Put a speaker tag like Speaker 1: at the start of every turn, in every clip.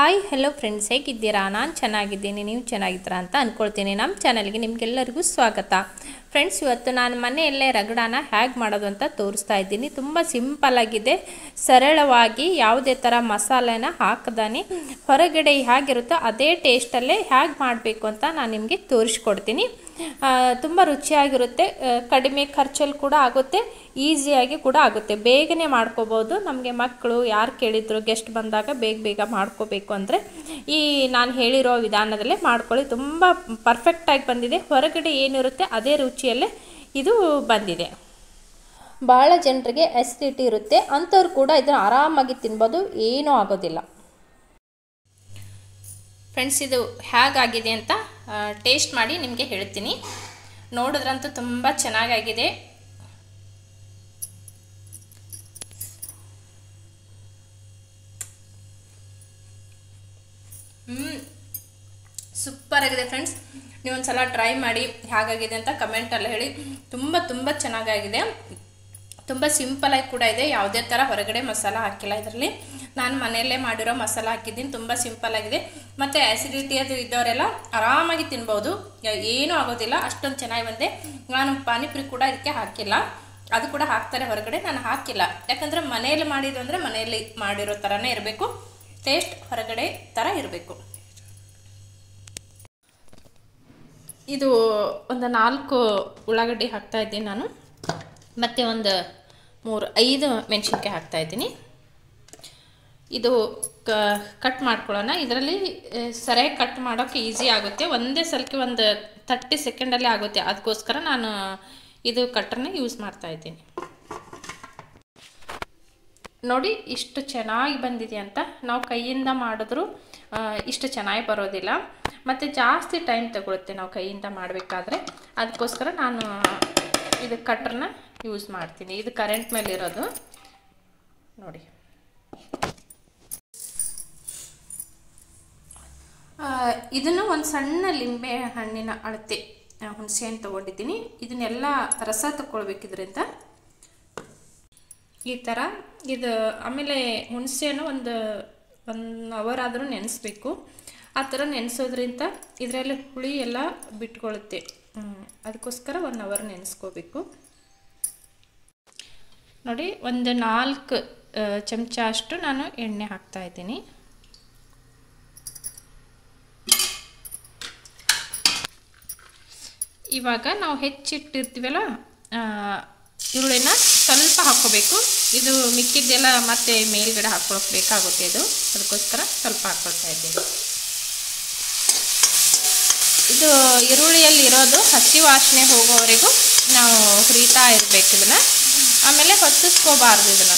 Speaker 1: Hi hello friends, ಹೇಗಿದ್ದೀರಾ? ನಾನು ಚೆನ್ನಾಗಿದ್ದೀನಿ, ನೀವು ಚೆನ್ನಾಗಿದ್ದೀರಾ ಅಂತ ಅಂದ್ಕೊಳ್ತೀನಿ. ನಮ್ಮ ಚಾನಲ್ಗೆ ನಿಮಗೆಲ್ಲರಿಗೂ ಸ್ವಾಗತ. ಫ್ರೆಂಡ್ಸ್, ಇವತ್ತು ನಾನು ಮನೆಯಲ್ಲೇ ರಗಡಾನ ಹೇಗೆ ಮಾಡೋದು ಅಂತ ತೋರಿಸ್ತಾ ಇದ್ದೀನಿ. ತುಂಬ ಸಿಂಪಲ್ಲಾಗಿದೆ, ಸರಳವಾಗಿ ಯಾವುದೇ ಥರ ಮಸಾಲೆನ ಹಾಕದಾನೆ ಹೊರಗಡೆ ಹೇಗಿರುತ್ತೋ ಅದೇ ಟೇಸ್ಟಲ್ಲೇ ಹೇಗೆ ಮಾಡಬೇಕು ಅಂತ ನಾನು ನಿಮಗೆ ತೋರಿಸ್ಕೊಡ್ತೀನಿ. ತುಂಬ ರುಚಿಯಾಗಿರುತ್ತೆ, ಕಡಿಮೆ ಖರ್ಚಲ್ಲಿ ಕೂಡ ಆಗುತ್ತೆ, ಈಸಿಯಾಗಿ ಕೂಡ ಆಗುತ್ತೆ, ಬೇಗನೆ ಮಾಡ್ಕೋಬೋದು. ನಮಗೆ ಮಕ್ಕಳು ಯಾರು ಕೇಳಿದ್ರು, ಗೆಸ್ಟ್ ಬಂದಾಗ ಬೇಗ ಮಾಡ್ಕೋಬೇಕು ಅಂದರೆ ಈ ನಾನು ಹೇಳಿರೋ ವಿಧಾನದಲ್ಲೇ ಮಾಡ್ಕೊಳ್ಳಿ. ತುಂಬ ಪರ್ಫೆಕ್ಟಾಗಿ ಬಂದಿದೆ, ಹೊರಗಡೆ ಏನಿರುತ್ತೆ ಅದೇ ರುಚಿಯಲ್ಲೇ ಇದು ಬಂದಿದೆ. ಭಾಳ ಜನರಿಗೆ ಅಸಿಡಿಟಿ ಇರುತ್ತೆ, ಅಂಥವ್ರು ಕೂಡ ಇದನ್ನು ಆರಾಮಾಗಿ ತಿನ್ಬೋದು, ಏನೂ ಆಗೋದಿಲ್ಲ. ಫ್ರೆಂಡ್ಸ್, ಇದು ಹೇಗಾಗಿದೆ ಅಂತ ಟೇಸ್ಟ್ ಮಾಡಿ ನಿಮಗೆ ಹೇಳ್ತೀನಿ. ನೋಡಿದ್ರಂತೂ ತುಂಬ ಚೆನ್ನಾಗಾಗಿದೆ. ಸೂಪರ್ ಆಗಿದೆ ಫ್ರೆಂಡ್ಸ್. ನೀವೊಂದ್ಸಲ ಟ್ರೈ ಮಾಡಿ ಹೇಗಾಗಿದೆ ಅಂತ ಕಮೆಂಟಲ್ಲಿ ಹೇಳಿ. ತುಂಬ ಚೆನ್ನಾಗಾಗಿದೆ, ತುಂಬ ಸಿಂಪಲಾಗಿ ಕೂಡ ಇದೆ. ಯಾವುದೇ ಥರ ಹೊರಗಡೆ ಮಸಾಲ ಹಾಕಿಲ್ಲ ಇದರಲ್ಲಿ, ನಾನು ಮನೆಯಲ್ಲೇ ಮಾಡಿರೋ ಮಸಾಲ ಹಾಕಿದ್ದೀನಿ. ತುಂಬ ಸಿಂಪಲ್ ಆಗಿದೆ, ಮತ್ತು ಆ್ಯಸಿಡಿಟಿ ಅದು ಇದ್ದವರೆಲ್ಲ ಆರಾಮಾಗಿ ತಿನ್ಬೋದು, ಏನೂ ಆಗೋದಿಲ್ಲ. ಅಷ್ಟೊಂದು ಚೆನ್ನಾಗಿ ಬಂದೆ. ನಾನು ಪಾನಿಪುರಿ ಕೂಡ ಇದಕ್ಕೆ ಹಾಕಿಲ್ಲ, ಅದು ಕೂಡ ಹಾಕ್ತಾರೆ ಹೊರಗಡೆ, ನಾನು ಹಾಕಿಲ್ಲ. ಯಾಕಂದರೆ ಮನೆಯಲ್ಲಿ ಮಾಡಿದ್ದು ಅಂದರೆ ಮನೆಯಲ್ಲಿ ಮಾಡಿರೋ ಥರನೇ ಇರಬೇಕು, ಟೇಸ್ಟ್ ಹೊರಗಡೆ ಥರ ಇರಬೇಕು. ಇದು ಒಂದು 4 ಉಳ್ಳಾಗಡ್ಡಿ ಹಾಕ್ತಾಯಿದ್ದೀನಿ ನಾನು, ಮತ್ತು ಒಂದು 3-5 ಮೆಣಸಿನ್ಕಾಯಿ ಹಾಕ್ತಾಯಿದ್ದೀನಿ. ಇದು ಕಟ್ ಮಾಡ್ಕೊಳ್ಳೋಣ. ಇದರಲ್ಲಿ ಸರಿಯಾಗಿ ಕಟ್ ಮಾಡೋಕ್ಕೆ ಈಸಿ ಆಗುತ್ತೆ, ಒಂದೇ ಸಲಕ್ಕೆ ಒಂದು 30 ಸೆಕೆಂಡಲ್ಲಿ ಆಗುತ್ತೆ. ಅದಕ್ಕೋಸ್ಕರ ನಾನು ಇದು ಕಟ್ರನ್ನ ಯೂಸ್ ಮಾಡ್ತಾಯಿದ್ದೀನಿ. ನೋಡಿ ಇಷ್ಟು ಚೆನ್ನಾಗಿ ಬಂದಿದೆ ಅಂತ. ನಾವು ಕೈಯಿಂದ ಮಾಡಿದ್ರೂ ಇಷ್ಟು ಚೆನ್ನಾಗಿ ಬರೋದಿಲ್ಲ, ಮತ್ತು ಜಾಸ್ತಿ ಟೈಮ್ ತಗೊಳುತ್ತೆ ನಾವು ಕೈಯಿಂದ ಮಾಡಬೇಕಾದ್ರೆ. ಅದಕ್ಕೋಸ್ಕರ ನಾನು ಇದು ಕಟ್ರನ್ನ ಯೂಸ್ ಮಾಡ್ತೀನಿ. ಇದು ಕರೆಂಟ್ ಮೇಲೆ ಇರೋದು ನೋಡಿ. ಇದನ್ನು ಒಂದು ಸಣ್ಣ ಲಿಂಬೆ ಹಣ್ಣಿನ ಅಳತೆ ಹುಣಸೆ ಹಣ್ಣು ತೊಗೊಂಡಿದ್ದೀನಿ. ಇದನ್ನೆಲ್ಲ ರಸ ತಗೊಳ್ಬೇಕಿದ್ರಿಂದ ಈ ಥರ ಇದು. ಆಮೇಲೆ ಹುಣಸೆಹಣ್ಣು ಒಂದು 1 ಅವರ್ ಆದರೂ ನೆನೆಸ್ಬೇಕು. ಆ ಥರ ನೆನೆಸೋದ್ರಿಂದ ಇದರಲ್ಲಿ ಹುಳಿ ಎಲ್ಲ ಬಿಟ್ಕೊಳ್ಳುತ್ತೆ, ಅದಕ್ಕೋಸ್ಕರ 1 ಅವರ್ ನೆನೆಸ್ಕೋಬೇಕು. ನೋಡಿ, ಒಂದು 4 ಚಮಚ ಅಷ್ಟು ನಾನು ಎಣ್ಣೆ ಹಾಕ್ತಾಯಿದ್ದೀನಿ. ಇವಾಗ ನಾವು ಹೆಚ್ಚಿಟ್ಟಿರ್ತೀವಲ್ಲ ಈರುಳ್ಳಿನ ಸ್ವಲ್ಪ ಹಾಕ್ಕೋಬೇಕು. ಇದು ಮಿಕ್ಕಿದ್ದೆಲ್ಲ ಮತ್ತೆ ಮೇಲ್ಗಡೆ ಹಾಕ್ಕೊಳಕ್ಕೆ ಬೇಕಾಗುತ್ತೆ ಇದು, ಅದಕ್ಕೋಸ್ಕರ ಸ್ವಲ್ಪ ಹಾಕ್ಕೊಳ್ತಾ ಇದ್ದೀನಿ. ಇದು ಈರುಳ್ಳಿಯಲ್ಲಿ ಇರೋದು ಹಸಿ ವಾಸನೆ ಹೋಗೋವರೆಗೂ ನಾವು ಹುರಿತಾ ಇರಬೇಕು ಇದನ್ನು. ಆಮೇಲೆ ಹೊತ್ತಿಸ್ಕೋಬಾರ್ದು ಇದನ್ನು.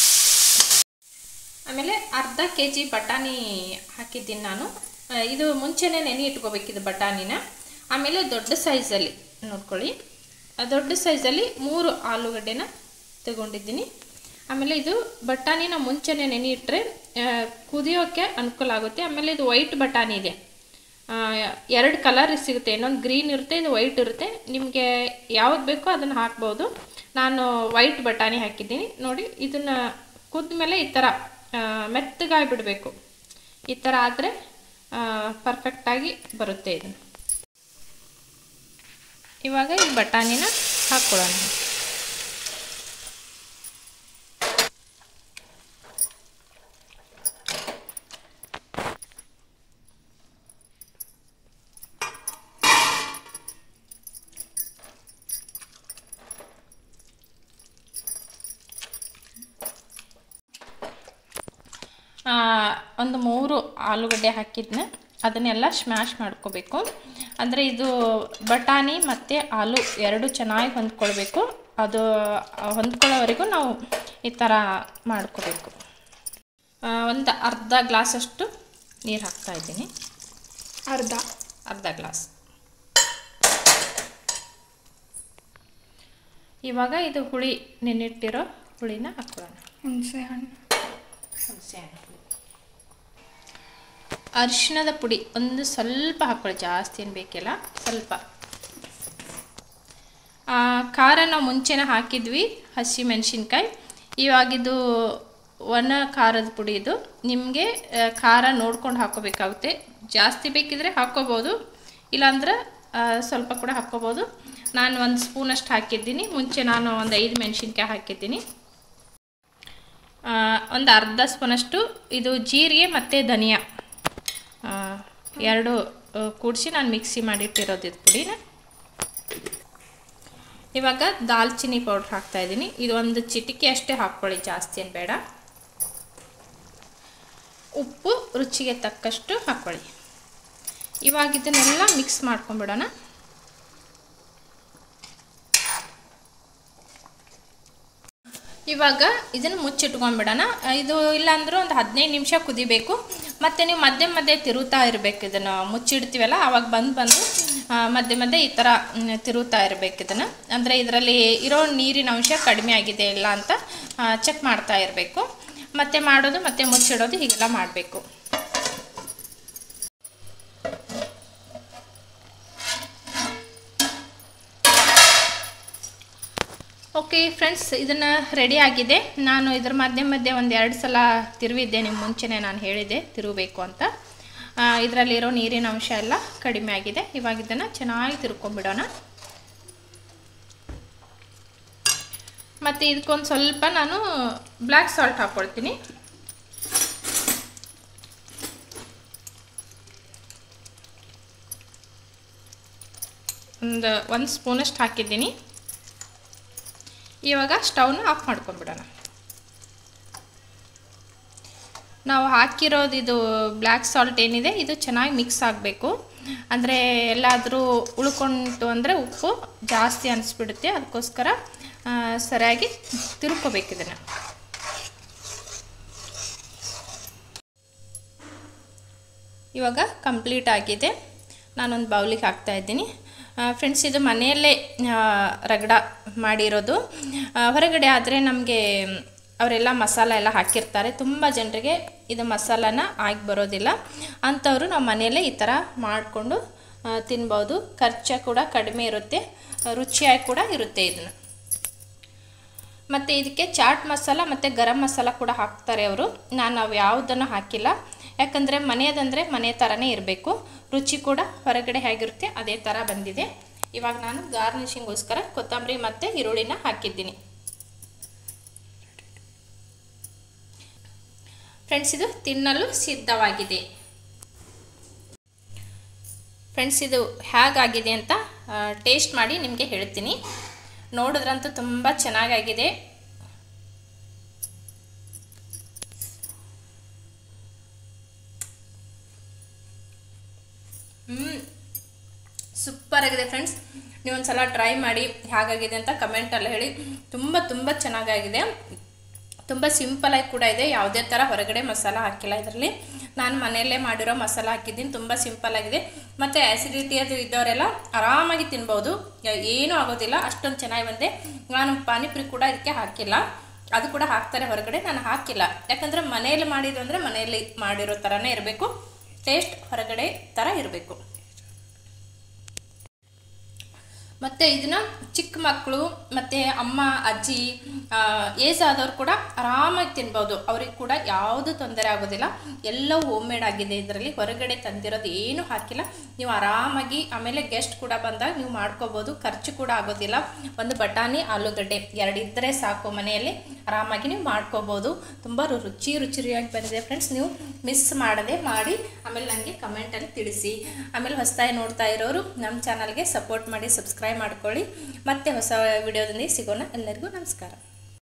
Speaker 1: ಆಮೇಲೆ ಅರ್ಧ kg ಬಟಾಣಿ ಹಾಕಿದ್ದೀನಿ ನಾನು. ಇದು ಮುಂಚೆನೇ ನೆನೆ ಇಟ್ಕೋಬೇಕಿದು ಬಟಾಣಿನ. ಆಮೇಲೆ ದೊಡ್ಡ ಸೈಜಲ್ಲಿ ನೋಡ್ಕೊಳ್ಳಿ, ದೊಡ್ಡ ಸೈಜಲ್ಲಿ 3 ಆಲೂಗಡ್ಡೆನ ತಗೊಂಡಿದ್ದೀನಿ. ಆಮೇಲೆ ಇದು ಬಟಾಣಿನ ಮುಂಚೆನೇ ನೆನೆ ಇಟ್ಟರೆ ಕುದಿಯೋಕ್ಕೆ ಅನುಕೂಲ ಆಗುತ್ತೆ. ಆಮೇಲೆ ಇದು ವೈಟ್ ಬಟಾಣಿ ಇದೆ, 2 ಕಲರ್ ಸಿಗುತ್ತೆ, ಇನ್ನೊಂದು ಗ್ರೀನ್ ಇರುತ್ತೆ, ಇದು ವೈಟ್ ಇರುತ್ತೆ. ನಿಮಗೆ ಯಾವ್ದು ಬೇಕೋ ಅದನ್ನು ಹಾಕ್ಬೋದು. ನಾನು ವೈಟ್ ಬಟಾಣಿ ಹಾಕಿದ್ದೀನಿ. ನೋಡಿ, ಇದನ್ನು ಕುದ್ದ ಮೇಲೆ ಈ ಥರ ಮೆತ್ತಗಾಗಿ ಬಿಡಬೇಕು. ಈ ಥರ ಆದರೆ ಪರ್ಫೆಕ್ಟಾಗಿ ಬರುತ್ತೆ ಇದನ್ನು. ಇವಾಗ ಈ ಬಟಾಣಿನ ಹಾಕ್ಕೊಳ್ಳೋಣ. ಒಂದು 3 ಆಲೂಗಡ್ಡೆ ಹಾಕಿದ್ನ ಅದನ್ನೆಲ್ಲ ಸ್ಮ್ಯಾಶ್ ಮಾಡ್ಕೋಬೇಕು. ಅಂದರೆ ಇದು ಬಟಾಣಿ ಮತ್ತು ಆಲೂ 2 ಚೆನ್ನಾಗಿ ಹೊಂದ್ಕೊಳ್ಬೇಕು. ಅದು ಹೊಂದ್ಕೊಳ್ಳೋವರೆಗೂ ನಾವು ಈ ಥರ ಮಾಡ್ಕೋಬೇಕು. ಒಂದು ಅರ್ಧ ಗ್ಲಾಸಷ್ಟು ನೀರು ಹಾಕ್ತಾಯಿದ್ದೀನಿ, ಅರ್ಧ ಗ್ಲಾಸ್. ಇವಾಗ ಇದು ಹುಳಿ ನೆನಿಟ್ಟಿರೋ ಹುಳಿನ ಹಾಕ್ಕೊಳ್ಳೋಣ. ಹುಣಸೆ ಹಣ್ಣು, ಅರಿಶಿಣದ ಪುಡಿ ಒಂದು ಸ್ವಲ್ಪ ಹಾಕ್ಕೊಳ್ಳಿ, ಜಾಸ್ತಿ ಏನು ಬೇಕಿಲ್ಲ, ಸ್ವಲ್ಪ. ಖಾರ ನಾವು ಮುಂಚೆನೇ ಹಾಕಿದ್ವಿ, ಹಸಿ ಮೆಣಸಿನ್ಕಾಯಿ. ಇವಾಗಿದು ಒಣ ಖಾರದ ಪುಡಿ ಇದು. ನಿಮಗೆ ಖಾರ ನೋಡ್ಕೊಂಡು ಹಾಕೋಬೇಕಾಗುತ್ತೆ. ಜಾಸ್ತಿ ಬೇಕಿದ್ರೆ ಹಾಕ್ಕೋಬೋದು, ಇಲ್ಲಾಂದ್ರೆ ಸ್ವಲ್ಪ ಕೂಡ ಹಾಕ್ಕೋಬೋದು. ನಾನು 1 ಸ್ಪೂನಷ್ಟು ಹಾಕಿದ್ದೀನಿ. ಮುಂಚೆ ನಾನು ಒಂದು 5 ಮೆಣಸಿನ್ಕಾಯಿ ಹಾಕಿದ್ದೀನಿ. ಒಂದು ಅರ್ಧ ಸ್ಪೂನಷ್ಟು ಇದು ಜೀರಿಗೆ ಮತ್ತು ಧನಿಯಾ ಎರಡು ಕೂಡಿಸಿ ನಾನು ಮಿಕ್ಸಿ ಮಾಡಿಟ್ಟಿರೋದು ಇದು ಪುಡಿನ. ಇವಾಗ ದಾಲ್ಚಿನ್ನಿ ಪೌಡ್ರ್ ಹಾಕ್ತಾಯಿದ್ದೀನಿ. ಇದು ಒಂದು ಚಿಟಿಕೆ ಅಷ್ಟೇ ಹಾಕ್ಕೊಳ್ಳಿ, ಜಾಸ್ತಿ ಏನು ಬೇಡ. ಉಪ್ಪು ರುಚಿಗೆ ತಕ್ಕಷ್ಟು ಹಾಕ್ಕೊಳ್ಳಿ. ಇವಾಗ ಇದನ್ನೆಲ್ಲ ಮಿಕ್ಸ್ ಮಾಡ್ಕೊಂಬಿಡೋಣ. ಇವಾಗ ಇದನ್ನು ಮುಚ್ಚಿಟ್ಕೊಂಡ್ಬಿಡೋಣ. ಇದು ಇಲ್ಲಾಂದ್ರೆ ಒಂದು 15 ನಿಮಿಷ ಕುದಿಬೇಕು. ಮತ್ತು ನೀವು ಮಧ್ಯೆ ಮಧ್ಯೆ ತಿರುತ್ತಾ ಇರಬೇಕು. ಇದನ್ನು ಮುಚ್ಚಿಡ್ತೀವಲ್ಲ ಆವಾಗ ಬಂದು ಮಧ್ಯೆ ಮಧ್ಯೆ ಈ ಥರ ತಿರುತ್ತಾ ಇರಬೇಕು ಇದನ್ನು. ಅಂದರೆ ಇದರಲ್ಲಿ ಇರೋ ನೀರಿನ ಅಂಶ ಕಡಿಮೆ ಆಗಿದೆ ಇಲ್ಲ ಅಂತ ಚೆಕ್ ಮಾಡ್ತಾ ಇರಬೇಕು. ಮತ್ತೆ ಮಾಡೋದು ಮತ್ತೆ ಮುಚ್ಚಿಡೋದು ಹೀಗೆಲ್ಲ ಮಾಡಬೇಕು. ಓಕೆ ಫ್ರೆಂಡ್ಸ್, ಇದನ್ನು ರೆಡಿ ಆಗಿದೆ. ನಾನು ಇದ್ರ ಮಧ್ಯೆ ಒಂದು 2 ಸಲ ತಿರುವಿದ್ದೆ. ನಿಮ್ಮ ಮುಂಚೆನೇ ನಾನು ಹೇಳಿದ್ದೆ ತಿರುಗಬೇಕು ಅಂತ. ಇದರಲ್ಲಿರೋ ನೀರಿನ ಅಂಶ ಎಲ್ಲ ಕಡಿಮೆ ಆಗಿದೆ. ಇವಾಗ ಇದನ್ನು ಚೆನ್ನಾಗಿ ತಿರ್ಕೊಂಡ್ಬಿಡೋಣ. ಮತ್ತು ಇದಕ್ಕೊಂದು ಸ್ವಲ್ಪ ನಾನು ಬ್ಲ್ಯಾಕ್ ಸಾಲ್ಟ್ ಹಾಕ್ಕೊಳ್ತೀನಿ. ಒಂದು ಸ್ಪೂನಷ್ಟು ಹಾಕಿದ್ದೀನಿ. ಇವಾಗ ಸ್ಟವ್ನ ಆಫ್ ಮಾಡ್ಕೊಂಡ್ಬಿಡೋಣ. ನಾವು ಹಾಕಿರೋದು ಇದು ಬ್ಲ್ಯಾಕ್ ಸಾಲ್ಟ್ ಏನಿದೆ ಇದು ಚೆನ್ನಾಗಿ ಮಿಕ್ಸ್ ಆಗಬೇಕು. ಅಂದರೆ ಎಲ್ಲಾದರೂ ಉಳ್ಕೊಂತು ಅಂದರೆ ಉಪ್ಪು ಜಾಸ್ತಿ ಅನಿಸ್ಬಿಡುತ್ತೆ. ಅದಕ್ಕೋಸ್ಕರ ಸರಿಯಾಗಿ ತಿರ್ಕೋಬೇಕು ಇದನ್ನು. ಇವಾಗ ಕಂಪ್ಲೀಟ್ ಆಗಿದೆ. ನಾನೊಂದು ಬೌಲಿಗೆ ಹಾಕ್ತಾಯಿದ್ದೀನಿ. ಫ್ರೆಂಡ್ಸ್, ಇದು ಮನೆಯಲ್ಲೇ ರಗಡ ಮಾಡಿರೋದು. ಹೊರಗಡೆ ಆದರೆ ನಮಗೆ ಅವರೆಲ್ಲ ಮಸಾಲ ಎಲ್ಲ ಹಾಕಿರ್ತಾರೆ. ತುಂಬ ಜನರಿಗೆ ಇದು ಮಸಾಲಾನ ಆಗಿ ಬರೋದಿಲ್ಲ. ಅಂಥವರು ನಾವು ಮನೆಯಲ್ಲೇ ಈ ಥರ ಮಾಡಿಕೊಂಡು ತಿನ್ಬೋದು. ಖರ್ಚು ಕೂಡ ಕಡಿಮೆ ಇರುತ್ತೆ, ರುಚಿಯಾಗಿ ಕೂಡ ಇರುತ್ತೆ ಇದನ್ನು. ಮತ್ತು ಇದಕ್ಕೆ ಚಾಟ್ ಮಸಾಲ ಮತ್ತು ಗರಂ ಮಸಾಲ ಕೂಡ ಹಾಕ್ತಾರೆ ಅವರು. ನಾನು ಅವು ಯಾವುದನ್ನು ಹಾಕಿಲ್ಲ. ಯಾಕಂದರೆ ಮನೆಯದಂದರೆ ಮನೆ ಥರನೇ ಇರಬೇಕು. ರುಚಿ ಕೂಡ ಹೊರಗಡೆ ಹೇಗಿರುತ್ತೆ ಅದೇ ಥರ ಬಂದಿದೆ. ಇವಾಗ ನಾನು ಗಾರ್ನಿಷಿಂಗೋಸ್ಕರ ಕೊತ್ತಂಬರಿ ಮತ್ತು ಈರುಳ್ಳಿನ ಹಾಕಿದ್ದೀನಿ. ಫ್ರೆಂಡ್ಸ್, ಇದು ತಿನ್ನಲು ಸಿದ್ಧವಾಗಿದೆ. ಫ್ರೆಂಡ್ಸ್, ಇದು ಹೇಗಾಗಿದೆ ಅಂತ ಟೇಸ್ಟ್ ಮಾಡಿ ನಿಮಗೆ ಹೇಳ್ತೀನಿ. ನೋಡಿದ್ರಂತೂ ತುಂಬ ಚೆನ್ನಾಗಾಗಿದೆ. ಸೂಪರ್ ಆಗಿದೆ ಫ್ರೆಂಡ್ಸ್. ನೀವೊಂದು ಸಲ ಟ್ರೈ ಮಾಡಿ ಹೇಗಾಗಿದೆ ಅಂತ ಕಮೆಂಟಲ್ಲಿ ಹೇಳಿ. ತುಂಬ ಚೆನ್ನಾಗಾಗಿದೆ. ತುಂಬ ಸಿಂಪಲಾಗಿ ಕೂಡ ಇದೆ. ಯಾವುದೇ ಥರ ಹೊರಗಡೆ ಮಸಾಲ ಹಾಕಿಲ್ಲ ಇದರಲ್ಲಿ. ನಾನು ಮನೆಯಲ್ಲೇ ಮಾಡಿರೋ ಮಸಾಲ ಹಾಕಿದ್ದೀನಿ. ತುಂಬ ಸಿಂಪಲ್ ಆಗಿದೆ. ಮತ್ತು ಆ್ಯಸಿಡಿಟಿ ಅದು ಇದ್ದವರೆಲ್ಲ ಆರಾಮಾಗಿ ತಿನ್ಬೋದು, ಏನೂ ಆಗೋದಿಲ್ಲ. ಅಷ್ಟೊಂದು ಚೆನ್ನಾಗಿ ಬಂದೆ. ನಾನು ಪಾನಿಪುರಿ ಕೂಡ ಇದಕ್ಕೆ ಹಾಕಿಲ್ಲ. ಅದು ಕೂಡ ಹಾಕ್ತಾರೆ ಹೊರಗಡೆ, ನಾನು ಹಾಕಿಲ್ಲ. ಯಾಕಂದರೆ ಮನೆಯಲ್ಲಿ ಮಾಡಿದ್ದು ಅಂದರೆ ಮನೆಯಲ್ಲಿ ಮಾಡಿರೋ ಥರನೇ ಇರಬೇಕು. ಟೇಸ್ಟ್ ಹೊರಗಡೆ ಥರ ಇರಬೇಕು. ಮತ್ತು ಇದನ್ನು ಚಿಕ್ಕ ಮಕ್ಕಳು ಮತ್ತು ಅಮ್ಮ ಅಜ್ಜಿ ಏಜ್ ಆದವ್ರು ಕೂಡ ಆರಾಮಾಗಿ ತಿನ್ಬೋದು. ಅವ್ರಿಗೆ ಕೂಡ ಯಾವುದು ತೊಂದರೆ ಆಗೋದಿಲ್ಲ. ಎಲ್ಲವೂ ಹೋಮ್ ಮೇಡ್ ಆಗಿದೆ. ಇದರಲ್ಲಿ ಹೊರಗಡೆ ತಂದಿರೋದು ಏನೂ ಹಾಕಿಲ್ಲ. ನೀವು ಆರಾಮಾಗಿ, ಆಮೇಲೆ ಗೆಸ್ಟ್ ಕೂಡ ಬಂದಾಗ ನೀವು ಮಾಡ್ಕೋಬೋದು. ಖರ್ಚು ಕೂಡ ಆಗೋದಿಲ್ಲ. ಒಂದು ಬಟಾಣಿ ಆಲೂಗಡ್ಡೆ 2 ಇದ್ದರೆ ಸಾಕು. ಮನೆಯಲ್ಲಿ ಆರಾಮಾಗಿ ನೀವು ಮಾಡ್ಕೋಬೋದು. ತುಂಬ ರುಚಿಯಾಗಿ ಬಂದಿದೆ ಫ್ರೆಂಡ್ಸ್. ನೀವು ಮಿಸ್ ಮಾಡದೆ ಮಾಡಿ ಆಮೇಲೆ ನನಗೆ ಕಮೆಂಟಲ್ಲಿ ತಿಳಿಸಿ. ಆಮೇಲೆ ಹೊಸದಾಗಿ ನೋಡ್ತಾ ಇರೋರು ನಮ್ಮ ಚಾನಲ್ಗೆ ಸಪೋರ್ಟ್ ಮಾಡಿ, ಸಬ್ಸ್ಕ್ರೈಬ್ ಮಾಡ್ಕೊಳ್ಳಿ. ಮತ್ತೆ ಹೊಸ ವಿಡಿಯೋದಲ್ಲಿ ಸಿಗೋಣ. ಎಲ್ಲರಿಗೂ ನಮಸ್ಕಾರ.